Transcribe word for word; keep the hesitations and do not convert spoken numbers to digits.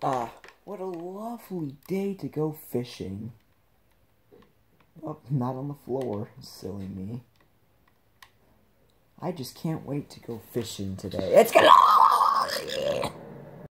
Ah, what a lovely day to go fishing. Oh, not on the floor, silly me. I just can't wait to go fishing today. It's gonna...